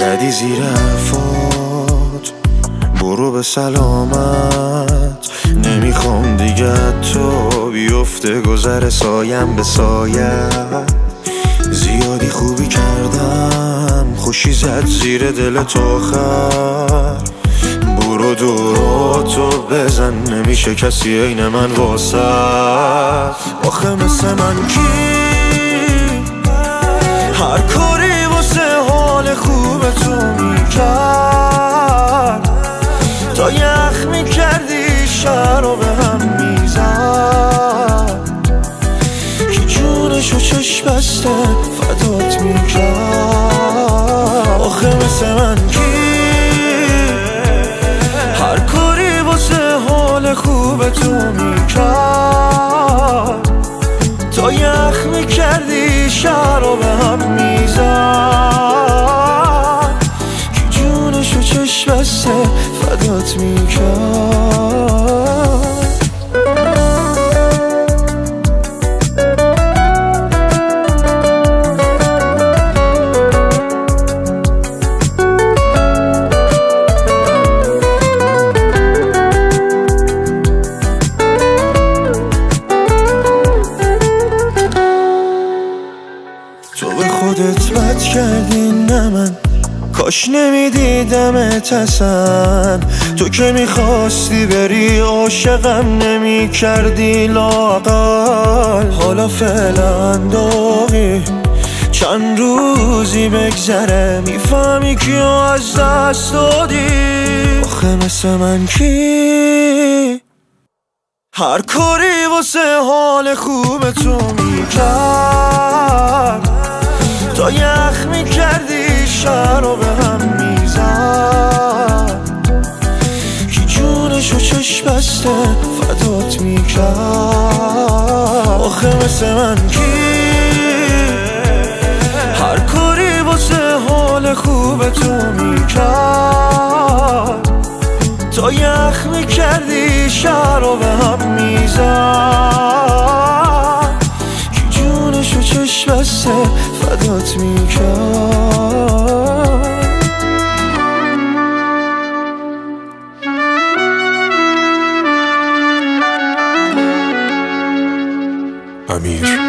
زدی زیر حرفات، برو به سلامت. نمیخوام دیگه تو بیفته گذر سایم به سایت. زیادی خوبی کردم، خوشی زد زیر دلت آخر. برو دوراتو بزن، نمیشه کسی عین من واسه. آخه مثل من کی هر کاری واسه حال خوب تو میکرد، تا یخ میکردی شهر رو به هم میزد. کی جونشو چشم بسته فدات میکرد. آخه مثل من کی هر کاری واسه حال خوب تو میکرد، تا یخ میکردی شهر رو به هم میزد. کی جونشو چشم بسته فدات میکرد. تو به خودت بد کردی نه من، کاش نمیدیدمت اصلا. تو که میخواستی بری عاشقم نمی کردی لااقل. حالا فعلا داغی چند روزی بگذره، میفهمی کیو از دست دادی. آخه مثل من کی هر کاری واسه حال خوب تو میکرد، تا یخ میکردی شهر رو به هم میزد. کی جونشو چشم بسته فدات میکرد. آخه مثل من کی هر کاری واسه حال خوب تو میکرد، تا یخ میکردی شهر رو به هم میزد. کی جونشو چشم بسته فدات میکرد. امیر